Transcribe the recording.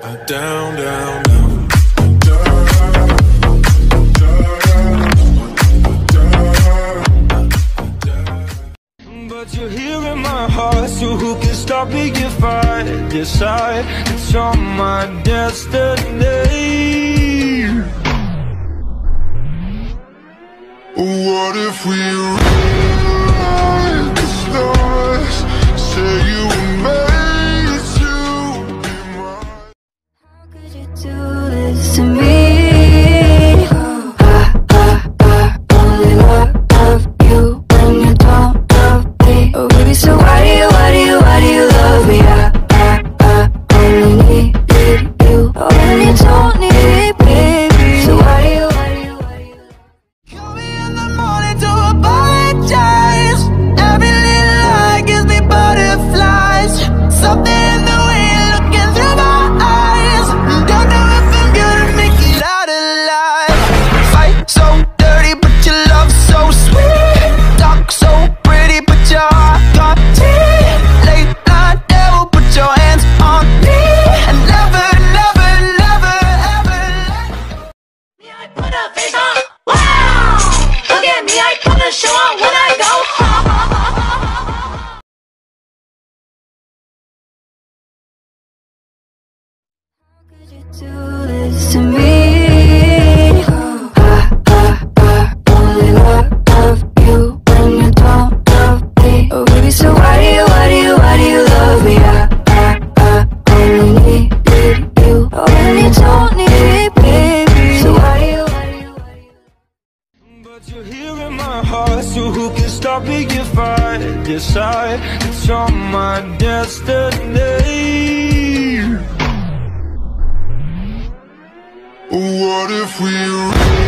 Down, down, down. But you're here in my heart, so who can stop me if I decide it's on my destiny? What if we rewrite the stars? Say you were made to be mine. How could you do this to me? Only love you when you don't love me. Oh baby, so why do you love me? Only need you when you don't need me, baby. So why do you call me in the morning to apologize? Every little lie gives me butterflies. Something in the way you're looking through my eyes. Don't know if I'm gonna make it out alive. Fight so dirty, but your love so sweet. Talk so pretty, but your heart got teeth. Late night devil, put your hands on me. And never, never, never, ever let me. I put a face on. Wow! Look at me, I put a show on when I go home. How could you do this to me? Only love you when you don't love me. Oh baby, so why do you love me? Only need you when you don't need me, baby. So why do you But you're here in my heart, so who can stop me if I decide it's on my destiny? What if we